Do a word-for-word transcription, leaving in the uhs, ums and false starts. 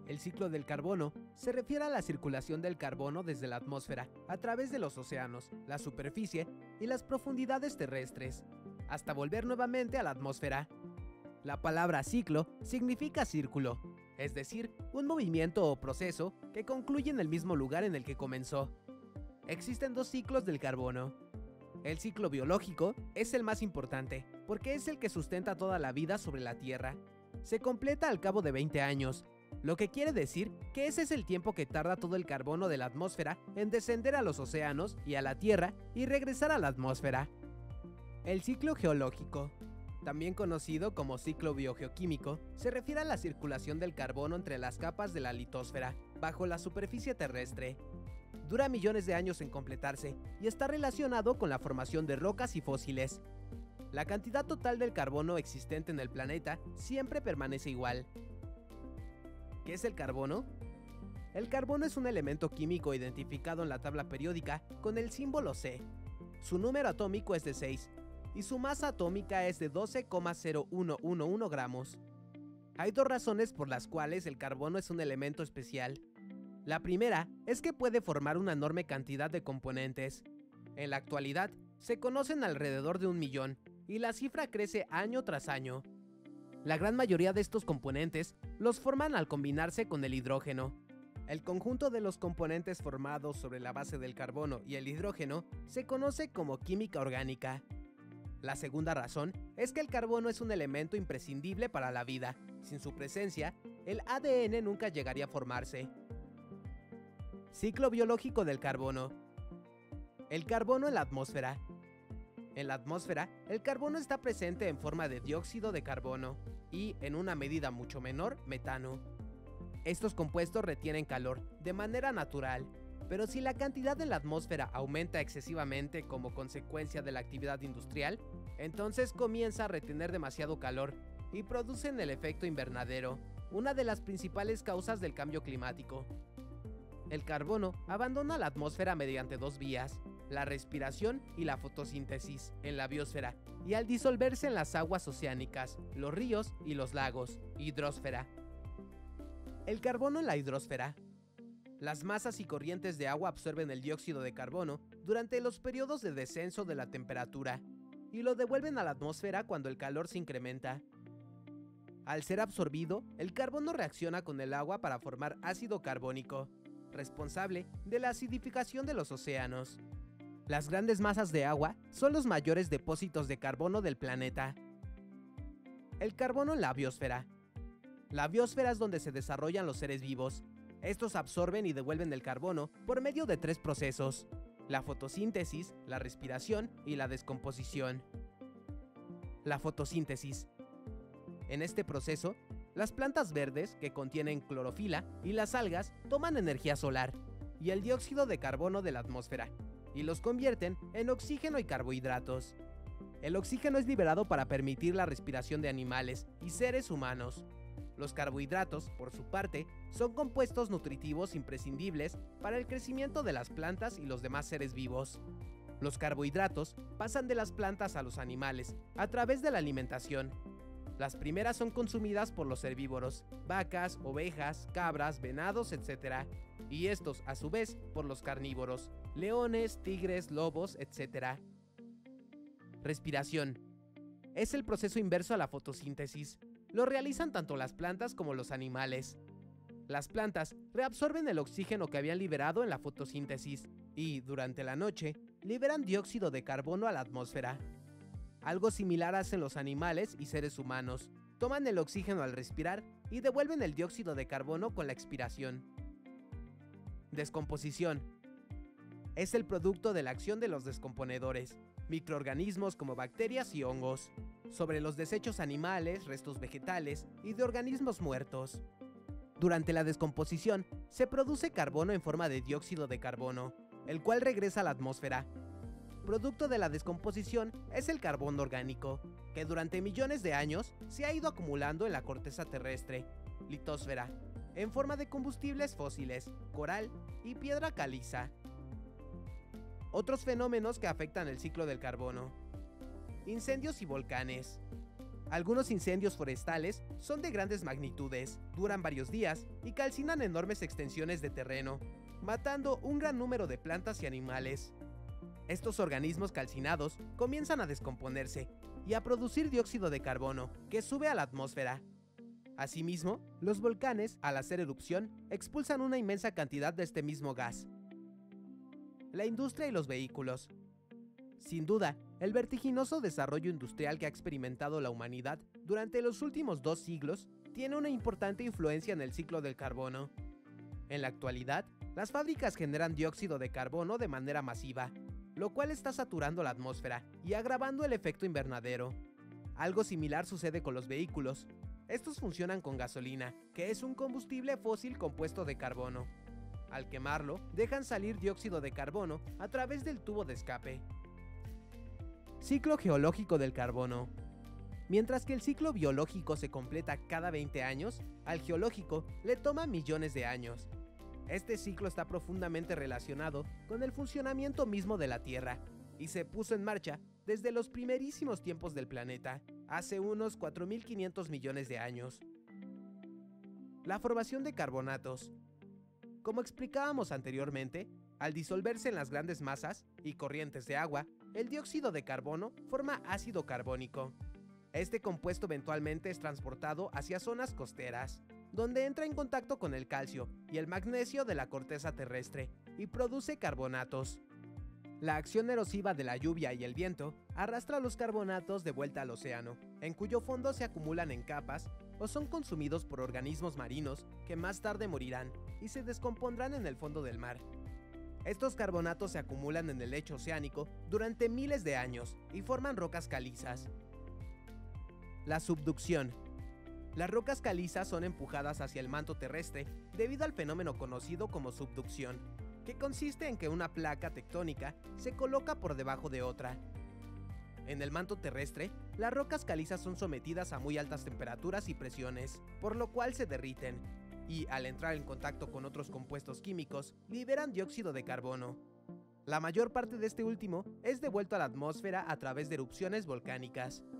El ciclo del carbono se refiere a la circulación del carbono desde la atmósfera a través de los océanos, la superficie y las profundidades terrestres, hasta volver nuevamente a la atmósfera. La palabra ciclo significa círculo, es decir, un movimiento o proceso que concluye en el mismo lugar en el que comenzó. Existen dos ciclos del carbono. El ciclo biológico es el más importante, porque es el que sustenta toda la vida sobre la Tierra. Se completa al cabo de veinte años, lo que quiere decir que ese es el tiempo que tarda todo el carbono de la atmósfera en descender a los océanos y a la Tierra y regresar a la atmósfera. El ciclo geológico, también conocido como ciclo biogeoquímico, se refiere a la circulación del carbono entre las capas de la litosfera, bajo la superficie terrestre. Dura millones de años en completarse y está relacionado con la formación de rocas y fósiles. La cantidad total del carbono existente en el planeta siempre permanece igual. ¿Qué es el carbono? El carbono es un elemento químico identificado en la tabla periódica con el símbolo Ce. Su número atómico es de seis y su masa atómica es de doce coma cero uno uno uno gramos. Hay dos razones por las cuales el carbono es un elemento especial. La primera es que puede formar una enorme cantidad de componentes. En la actualidad, se conocen alrededor de un millón, y la cifra crece año tras año. La gran mayoría de estos componentes los forman al combinarse con el hidrógeno. El conjunto de los componentes formados sobre la base del carbono y el hidrógeno se conoce como química orgánica. La segunda razón es que el carbono es un elemento imprescindible para la vida. Sin su presencia, el A D N nunca llegaría a formarse. Ciclo biológico del carbono. El carbono en la atmósfera. En la atmósfera, el carbono está presente en forma de dióxido de carbono y, en una medida mucho menor, metano. Estos compuestos retienen calor de manera natural, pero si la cantidad en la atmósfera aumenta excesivamente como consecuencia de la actividad industrial, entonces comienza a retener demasiado calor y producen el efecto invernadero, una de las principales causas del cambio climático. El carbono abandona la atmósfera mediante dos vías, la respiración y la fotosíntesis, en la biosfera, y al disolverse en las aguas oceánicas, los ríos y los lagos, hidrosfera. El carbono en la hidrosfera. Las masas y corrientes de agua absorben el dióxido de carbono durante los periodos de descenso de la temperatura, y lo devuelven a la atmósfera cuando el calor se incrementa. Al ser absorbido, el carbono reacciona con el agua para formar ácido carbónico, responsable de la acidificación de los océanos. Las grandes masas de agua son los mayores depósitos de carbono del planeta. El carbono en la biosfera. La biosfera es donde se desarrollan los seres vivos. Estos absorben y devuelven el carbono por medio de tres procesos: la fotosíntesis, la respiración y la descomposición. La fotosíntesis. En este proceso, las plantas verdes, que contienen clorofila, y las algas toman energía solar y el dióxido de carbono de la atmósfera y los convierten en oxígeno y carbohidratos. El oxígeno es liberado para permitir la respiración de animales y seres humanos. Los carbohidratos, por su parte, son compuestos nutritivos imprescindibles para el crecimiento de las plantas y los demás seres vivos. Los carbohidratos pasan de las plantas a los animales a través de la alimentación. Las primeras son consumidas por los herbívoros, vacas, ovejas, cabras, venados, etcétera, y estos, a su vez, por los carnívoros, leones, tigres, lobos, etcétera. Respiración. Es el proceso inverso a la fotosíntesis. Lo realizan tanto las plantas como los animales. Las plantas reabsorben el oxígeno que habían liberado en la fotosíntesis y, durante la noche, liberan dióxido de carbono a la atmósfera. Algo similar hacen los animales y seres humanos. Toman el oxígeno al respirar y devuelven el dióxido de carbono con la expiración. Descomposición. Es el producto de la acción de los descomponedores, microorganismos como bacterias y hongos, sobre los desechos animales, restos vegetales y de organismos muertos. Durante la descomposición, se produce carbono en forma de dióxido de carbono, el cual regresa a la atmósfera. Producto de la descomposición es el carbono orgánico, que durante millones de años se ha ido acumulando en la corteza terrestre, litosfera, en forma de combustibles fósiles, coral y piedra caliza. Otros fenómenos que afectan el ciclo del carbono. Incendios y volcanes. Algunos incendios forestales son de grandes magnitudes, duran varios días y calcinan enormes extensiones de terreno, matando un gran número de plantas y animales. Estos organismos calcinados comienzan a descomponerse y a producir dióxido de carbono, que sube a la atmósfera. Asimismo, los volcanes, al hacer erupción, expulsan una inmensa cantidad de este mismo gas. La industria y los vehículos. Sin duda, el vertiginoso desarrollo industrial que ha experimentado la humanidad durante los últimos dos siglos tiene una importante influencia en el ciclo del carbono. En la actualidad, las fábricas generan dióxido de carbono de manera masiva, lo cual está saturando la atmósfera y agravando el efecto invernadero. Algo similar sucede con los vehículos. Estos funcionan con gasolina, que es un combustible fósil compuesto de carbono. Al quemarlo, dejan salir dióxido de carbono a través del tubo de escape. Ciclo geológico del carbono. Mientras que el ciclo biológico se completa cada veinte años, al geológico le toma millones de años. Este ciclo está profundamente relacionado con el funcionamiento mismo de la Tierra y se puso en marcha desde los primerísimos tiempos del planeta, hace unos cuatro mil quinientos millones de años. La formación de carbonatos. Como explicábamos anteriormente, al disolverse en las grandes masas y corrientes de agua, el dióxido de carbono forma ácido carbónico. Este compuesto eventualmente es transportado hacia zonas costeras, donde entra en contacto con el calcio y el magnesio de la corteza terrestre y produce carbonatos. La acción erosiva de la lluvia y el viento arrastra los carbonatos de vuelta al océano, en cuyo fondo se acumulan en capas o son consumidos por organismos marinos que más tarde morirán y se descompondrán en el fondo del mar. Estos carbonatos se acumulan en el lecho oceánico durante miles de años y forman rocas calizas. La subducción. Las rocas calizas son empujadas hacia el manto terrestre debido al fenómeno conocido como subducción, que consiste en que una placa tectónica se coloca por debajo de otra. En el manto terrestre, las rocas calizas son sometidas a muy altas temperaturas y presiones, por lo cual se derriten, y al entrar en contacto con otros compuestos químicos, liberan dióxido de carbono. La mayor parte de este último es devuelto a la atmósfera a través de erupciones volcánicas.